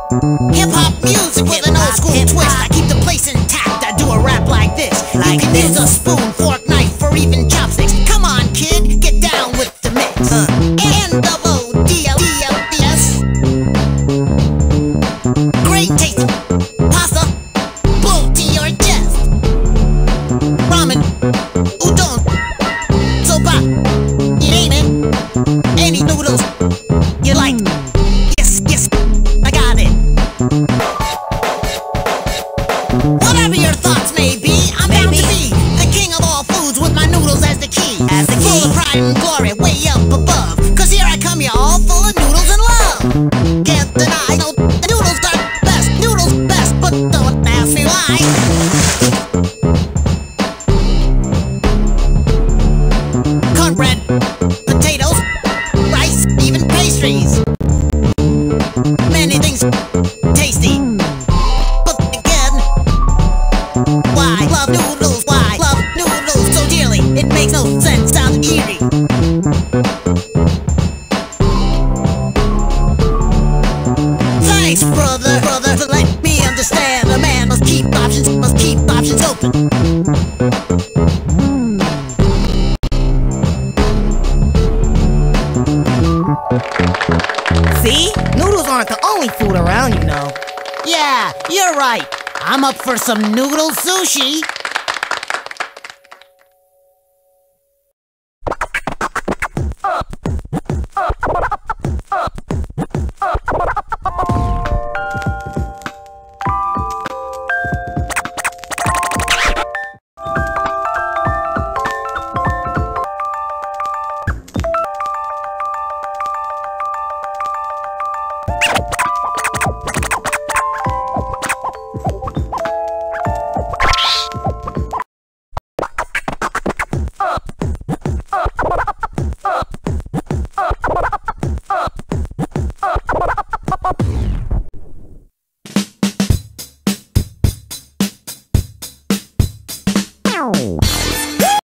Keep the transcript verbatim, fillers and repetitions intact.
Hip-hop music with an old school twist. I keep the place intact, I do a rap like this. Like you can this. use a spoon, fork, knife, or even chopsticks. Come on, kid, get down with the mix. Uh. N O D L E L E S. Great tasting pasta, pull to your chest. Ramen, udon, soba, you name it. Any noodles you like. Yes, yes, I got it. Whatever your thoughts may be, I'm bound to be the king of all foods with my noodles as the key. As the Full key. of pride and glory, way up above. Cause here I come, y'all, full of noodles and love. Can't deny, no, the noodles are best, noodles best, but don't ask me why. Cornbread, potatoes, rice, even pastries. Many things tasty. But again, why love noodles? Why love noodles so dearly? It makes no sense, sounds eerie. Thanks, brother, brother, for letting me understand. A man must keep options, must keep options open. See? Noodles aren't the only food around, you know. Yeah, you're right. I'm up for some noodle sushi. Ow.